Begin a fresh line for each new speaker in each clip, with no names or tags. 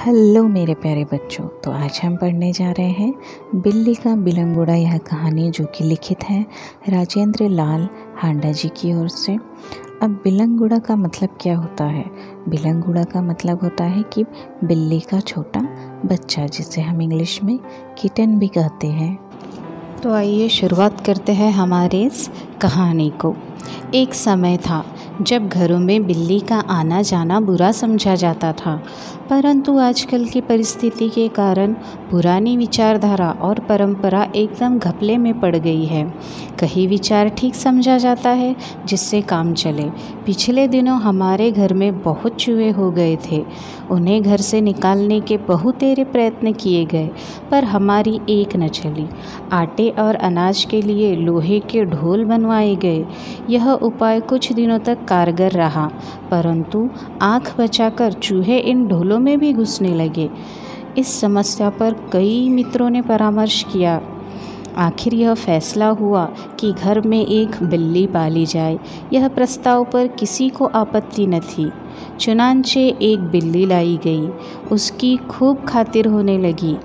Hello मेरे प्यारे बच्चों। तो आज हम पढ़ने जा रहे हैं बिल्ली का बिलंगुड़ा। यह कहानी जो कि लिखित है राजेंद्र लाल हांडा जी की ओर से। अब बिलंगुड़ा का मतलब क्या होता है? बिलंगुड़ा का मतलब होता है कि बिल्ली का छोटा बच्चा, जिसे हम इंग्लिश में किटन भी कहते हैं। तो आइए शुरुआत करते हैं हमारे इस कहानी को। एक समय था जब घरों में बिल्ली का आना जाना बुरा समझा जाता था, परंतु आजकल की परिस्थिति के कारण पुरानी विचारधारा और परंपरा एकदम घपले में पड़ गई है। कहीं विचार ठीक समझा जाता है जिससे काम चले। पिछले दिनों हमारे घर में बहुत चूहे हो गए थे। उन्हें घर से निकालने के बहुतेरे प्रयत्न किए गए, पर हमारी एक न चली। आटे और अनाज के लिए लोहे के ढोल बनवाए गए। यह उपाय कुछ दिनों तक कारगर रहा, परंतु आँख बचाकर चूहे इन ढोलों में भी घुसने लगे। इस समस्या पर कई मित्रों ने परामर्श किया। आखिर यह फैसला हुआ कि घर में एक बिल्ली पाली जाए। यह प्रस्ताव पर किसी को आपत्ति न थी। चुनांचे एक बिल्ली लाई गई। उसकी खूब खातिर होने लगी।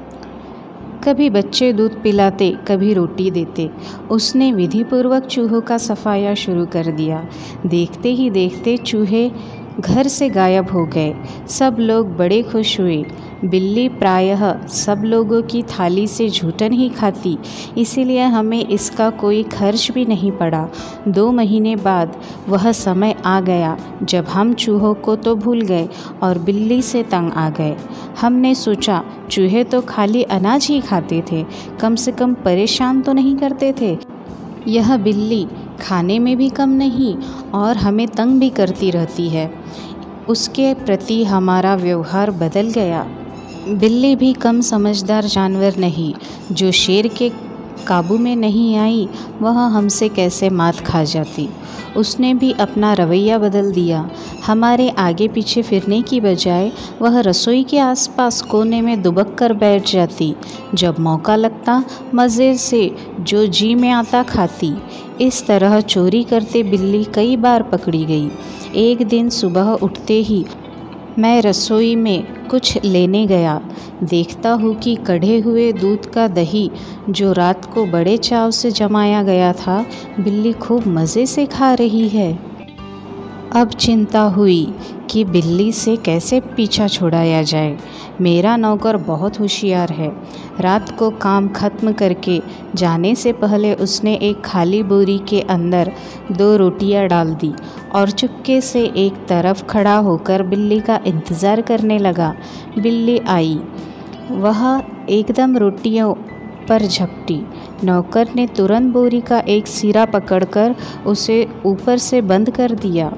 कभी बच्चे दूध पिलाते, कभी रोटी देते। उसने विधिपूर्वक चूहों का सफाया शुरू कर दिया। देखते ही देखते चूहे घर से गायब हो गए। सब लोग बड़े खुश हुए। बिल्ली प्रायः सब लोगों की थाली से झूठन ही खाती, इसीलिए हमें इसका कोई खर्च भी नहीं पड़ा। 2 महीने बाद वह समय आ गया जब हम चूहों को तो भूल गए और बिल्ली से तंग आ गए। हमने सोचा चूहे तो खाली अनाज ही खाते थे, कम से कम परेशान तो नहीं करते थे। यह बिल्ली खाने में भी कम नहीं और हमें तंग भी करती रहती है। उसके प्रति हमारा व्यवहार बदल गया। बिल्ली भी कम समझदार जानवर नहीं। जो शेर के काबू में नहीं आई, वह हमसे कैसे मात खा जाती। उसने भी अपना रवैया बदल दिया। हमारे आगे पीछे फिरने की बजाय वह रसोई के आसपास कोने में दुबक कर बैठ जाती। जब मौका लगता मज़े से जो जी में आता खाती। इस तरह चोरी करते बिल्ली कई बार पकड़ी गई। एक दिन सुबह उठते ही मैं रसोई में कुछ लेने गया। देखता हूँ कि कढ़े हुए दूध का दही, जो रात को बड़े चाव से जमाया गया था, बिल्ली खूब मज़े से खा रही है। अब चिंता हुई कि बिल्ली से कैसे पीछा छुड़ाया जाए। मेरा नौकर बहुत होशियार है। रात को काम खत्म करके जाने से पहले उसने एक खाली बोरी के अंदर 2 रोटियां डाल दी और चुपके से एक तरफ खड़ा होकर बिल्ली का इंतज़ार करने लगा। बिल्ली आई। वह एकदम रोटियों पर झपटी। नौकर ने तुरंत बोरी का एक सिरा पकड़कर उसे ऊपर से बंद कर दिया।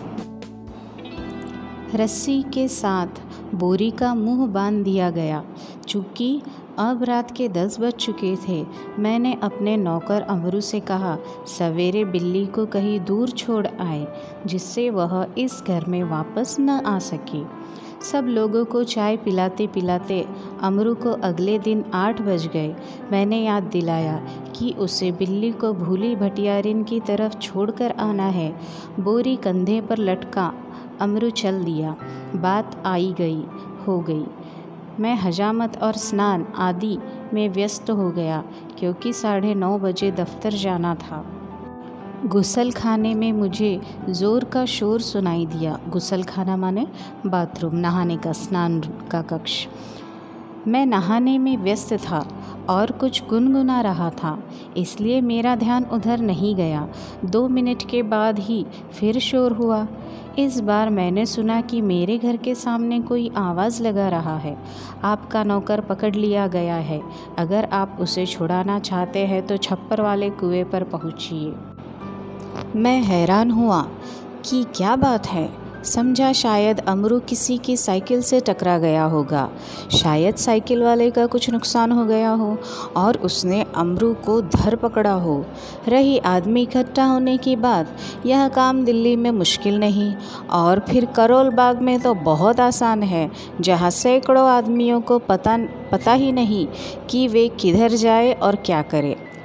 रस्सी के साथ बोरी का मुंह बांध दिया गया। चूँकि अब रात के 10 बज चुके थे, मैंने अपने नौकर अमरू से कहा सवेरे बिल्ली को कहीं दूर छोड़ आए, जिससे वह इस घर में वापस न आ सके। सब लोगों को चाय पिलाते पिलाते अमरू को अगले दिन 8 बज गए। मैंने याद दिलाया कि उसे बिल्ली को भूली भटियारिन की तरफ छोड़कर आना है। बोरी कंधे पर लटका अमरू चल दिया। बात हो गई। मैं हजामत और स्नान आदि में व्यस्त हो गया, क्योंकि 9:30 बजे दफ्तर जाना था। गुसल खाने में मुझे ज़ोर का शोर सुनाई दिया। गुसल खाना माने बाथरूम, नहाने का, स्नान का कक्ष। मैं नहाने में व्यस्त था और कुछ गुनगुना रहा था, इसलिए मेरा ध्यान उधर नहीं गया। 2 मिनट के बाद ही फिर शोर हुआ। इस बार मैंने सुना कि मेरे घर के सामने कोई आवाज़ लगा रहा है। आपका नौकर पकड़ लिया गया है। अगर आप उसे छुड़ाना चाहते हैं तो छप्पर वाले कुएं पर पहुंचिए। मैं हैरान हुआ कि क्या बात है। समझा शायद अमरू किसी की साइकिल से टकरा गया होगा। शायद साइकिल वाले का कुछ नुकसान हो गया हो और उसने अमरू को धर पकड़ा हो। रही आदमी इकट्ठा होने की बात, यह काम दिल्ली में मुश्किल नहीं, और फिर करोल बाग में तो बहुत आसान है, जहाँ सैकड़ों आदमियों को पता ही नहीं कि वे किधर जाए और क्या करें।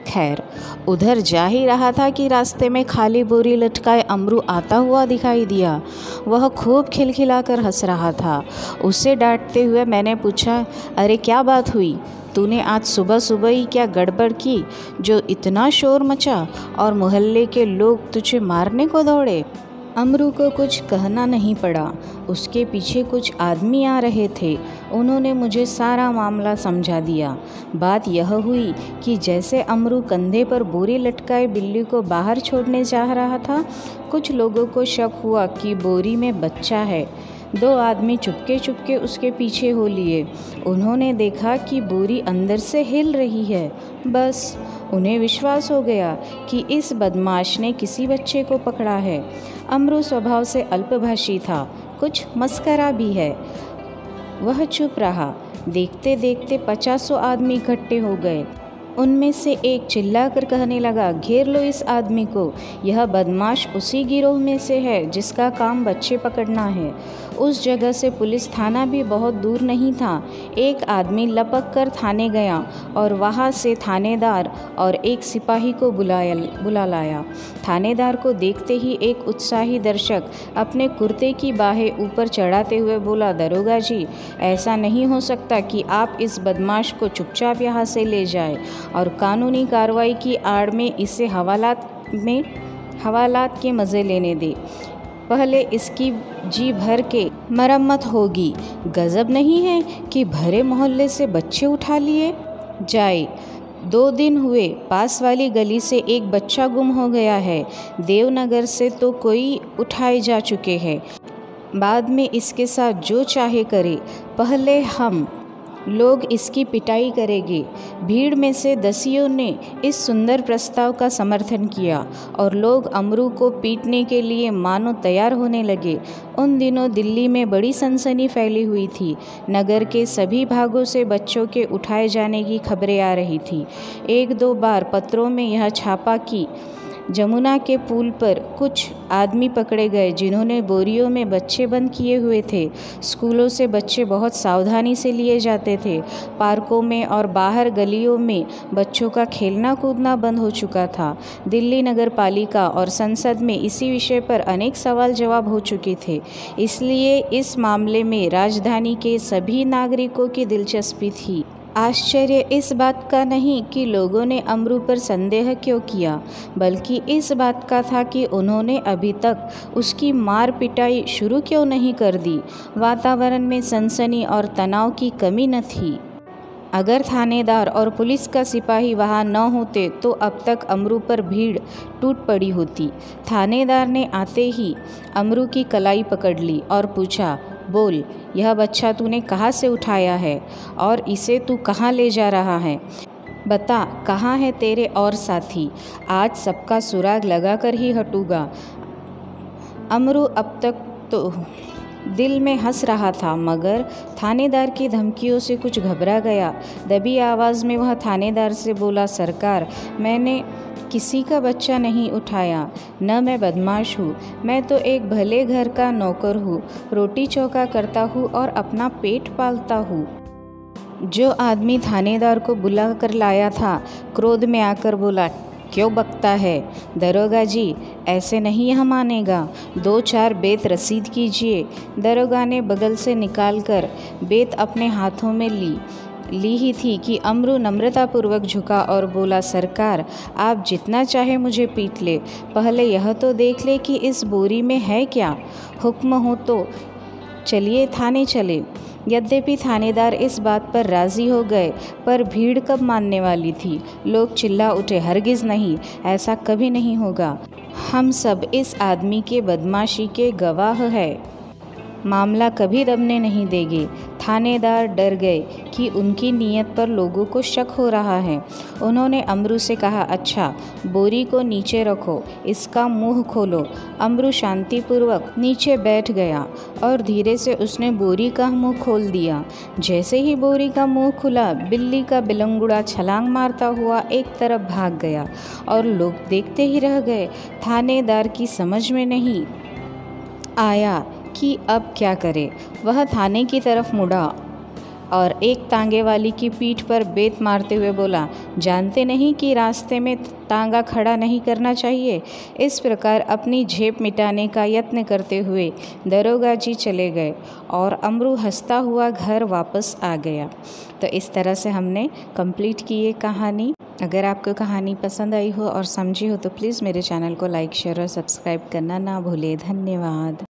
खैर, उधर जा ही रहा था कि रास्ते में खाली बोरी लटकाए अमरू आता हुआ दिखाई दिया। वह खूब खिलखिलाकर हंस रहा था। उसे डांटते हुए मैंने पूछा, अरे क्या बात हुई? तूने आज सुबह सुबह ही क्या गड़बड़ की जो इतना शोर मचा और मोहल्ले के लोग तुझे मारने को दौड़े? अमरू को कुछ कहना नहीं पड़ा। उसके पीछे कुछ आदमी आ रहे थे। उन्होंने मुझे सारा मामला समझा दिया। बात यह हुई कि जैसे अमरू कंधे पर बोरी लटकाए बिल्ली को बाहर छोड़ने जा रहा था, कुछ लोगों को शक हुआ कि बोरी में बच्चा है। 2 आदमी चुपके चुपके उसके पीछे हो लिए। उन्होंने देखा कि बोरी अंदर से हिल रही है। बस उन्हें विश्वास हो गया कि इस बदमाश ने किसी बच्चे को पकड़ा है। अमरू स्वभाव से अल्पभाषी था, कुछ मस्करा भी है। वह चुप रहा। देखते देखते 50 आदमी इकट्ठे हो गए। उनमें से एक चिल्लाकर कहने लगा, घेर लो इस आदमी को, यह बदमाश उसी गिरोह में से है जिसका काम बच्चे पकड़ना है। उस जगह से पुलिस थाना भी बहुत दूर नहीं था। एक आदमी लपक कर थाने गया और वहाँ से थानेदार और एक सिपाही को बुला लाया। थानेदार को देखते ही एक उत्साही दर्शक अपने कुर्ते की बाहें ऊपर चढ़ाते हुए बोला, दरोगा जी, ऐसा नहीं हो सकता कि आप इस बदमाश को चुपचाप यहाँ से ले जाए और कानूनी कार्रवाई की आड़ में इसे हवालात के मज़े लेने दे। पहले इसकी जी भर के मरम्मत होगी। गज़ब नहीं है कि भरे मोहल्ले से बच्चे उठा लिए जाए। 2 दिन हुए पास वाली गली से एक बच्चा गुम हो गया है। देवनगर से तो कोई उठाए जा चुके हैं। बाद में इसके साथ जो चाहे करे, पहले हम लोग इसकी पिटाई करेंगे। भीड़ में से दसियों ने इस सुंदर प्रस्ताव का समर्थन किया और लोग अमरू को पीटने के लिए मानो तैयार होने लगे। उन दिनों दिल्ली में बड़ी सनसनी फैली हुई थी। नगर के सभी भागों से बच्चों के उठाए जाने की खबरें आ रही थी। 1-2 बार पत्रों में यह छापा कि जमुना के पुल पर कुछ आदमी पकड़े गए जिन्होंने बोरियों में बच्चे बंद किए हुए थे। स्कूलों से बच्चे बहुत सावधानी से लिए जाते थे। पार्कों में और बाहर गलियों में बच्चों का खेलना कूदना बंद हो चुका था। दिल्ली नगर पालिका और संसद में इसी विषय पर अनेक सवाल जवाब हो चुके थे। इसलिए इस मामले में राजधानी के सभी नागरिकों की दिलचस्पी थी। आश्चर्य इस बात का नहीं कि लोगों ने अमरू पर संदेह क्यों किया, बल्कि इस बात का था कि उन्होंने अभी तक उसकी मार पिटाई शुरू क्यों नहीं कर दी। वातावरण में सनसनी और तनाव की कमी न थी। अगर थानेदार और पुलिस का सिपाही वहाँ न होते तो अब तक अमरू पर भीड़ टूट पड़ी होती। थानेदार ने आते ही अमरू की कलाई पकड़ ली और पूछा, बोल, यह बच्चा तूने कहाँ से उठाया है और इसे तू कहाँ ले जा रहा है? बता, कहाँ है तेरे और साथी? आज सबका सुराग लगाकर ही हटूंगा। अमरू अब तक तो दिल में हंस रहा था, मगर थानेदार की धमकियों से कुछ घबरा गया। दबी आवाज़ में वह थानेदार से बोला, सरकार, मैंने किसी का बच्चा नहीं उठाया, न मैं बदमाश हूँ। मैं तो एक भले घर का नौकर हूँ, रोटी चौका करता हूँ और अपना पेट पालता हूँ। जो आदमी थानेदार को बुला कर लाया था क्रोध में आकर बोला, क्यों बकता है? दरोगा जी, ऐसे नहीं यह मानेगा। 2-4 बेत रसीद कीजिए। दरोगा ने बगल से निकालकर बेत अपने हाथों में ली ही थी कि अमरू नम्रतापूर्वक झुका और बोला, सरकार, आप जितना चाहे मुझे पीट ले, पहले यह तो देख ले कि इस बोरी में है क्या। हुक्म हो तो चलिए थाने चले। यद्यपि थानेदार इस बात पर राज़ी हो गए, पर भीड़ कब मानने वाली थी। लोग चिल्ला उठे, हरगिज़ नहीं, ऐसा कभी नहीं होगा। हम सब इस आदमी के बदमाशी के गवाह हैं। मामला कभी दबने नहीं देंगे। थानेदार डर गए कि उनकी नीयत पर लोगों को शक हो रहा है। उन्होंने अमरू से कहा, अच्छा, बोरी को नीचे रखो, इसका मुंह खोलो। अमरू शांतिपूर्वक नीचे बैठ गया और धीरे से उसने बोरी का मुंह खोल दिया। जैसे ही बोरी का मुंह खुला, बिल्ली का बिलंगुड़ा छलांग मारता हुआ एक तरफ भाग गया और लोग देखते ही रह गए। थानेदार की समझ में नहीं आया कि अब क्या करे। वह थाने की तरफ मुड़ा और एक तांगे वाली की पीठ पर बेत मारते हुए बोला, जानते नहीं कि रास्ते में तांगा खड़ा नहीं करना चाहिए। इस प्रकार अपनी झेप मिटाने का यत्न करते हुए दरोगा जी चले गए और अमरू हंसता हुआ घर वापस आ गया। तो इस तरह से हमने कंप्लीट की ये कहानी। अगर आपको कहानी पसंद आई हो और समझी हो तो प्लीज़ मेरे चैनल को लाइक शेयर और सब्सक्राइब करना ना भूलें। धन्यवाद।